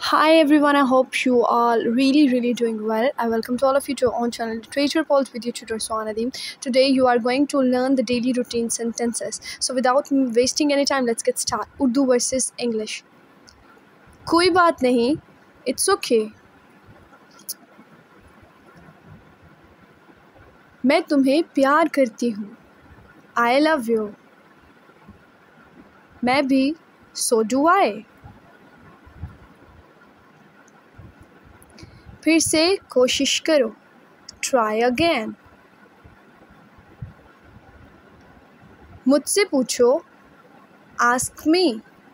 Hi everyone, I hope you all really doing well. I welcome to all of you to our own channel Literature Pulse with your tutor Swanadim. Today you are going to learn the daily routine sentences. So without wasting any time, let's get started. Urdu versus English. कोई बात नहीं, it's okay. मैं तुम्हें प्यार करती हूँ. I love you. मैं भी, so do I. फिर से कोशिश करो. Try again. मुझसे पूछो. Ask me.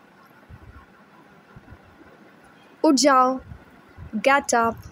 उठ जाओ. Get up.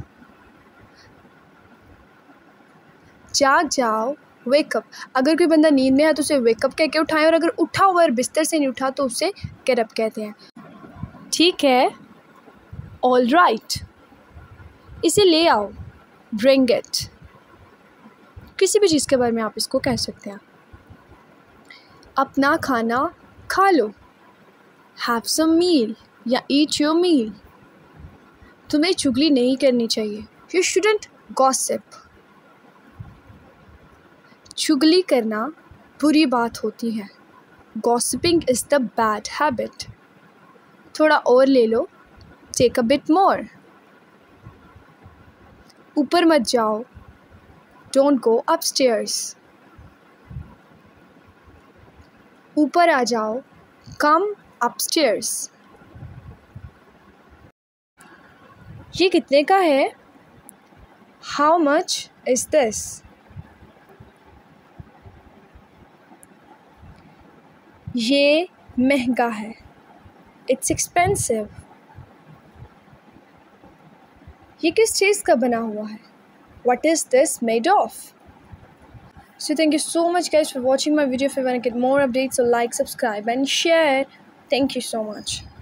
जाग जाओ. Wake up. अगर कोई बंदा नींद में है तो उसे wake up कह के उठाएं, और अगर उठा हुआ है बिस्तर से नहीं उठा तो उसे get up कहते हैं. ठीक है. All right. इसे ले आओ. Bring it. किसी भी चीज़ के बारे में आप इसको कह सकते हैं. अपना खाना खा लो. Have some meal या eat your meal. तुम्हें चुगली नहीं करनी चाहिए. You shouldn't gossip. चुगली करना बुरी बात होती है. Gossiping is the bad habit. थोड़ा और ले लो. Take a bit more. ऊपर मत जाओ. Don't go upstairs. ऊपर आ जाओ. Come upstairs. ये कितने का है? How much is this? ये महंगा है. It's expensive. ये किस चीज़ का बना हुआ है? What is this made of? So thank you so much guys for watching my video. If you want to get more updates, so like, subscribe and share. Thank you so much.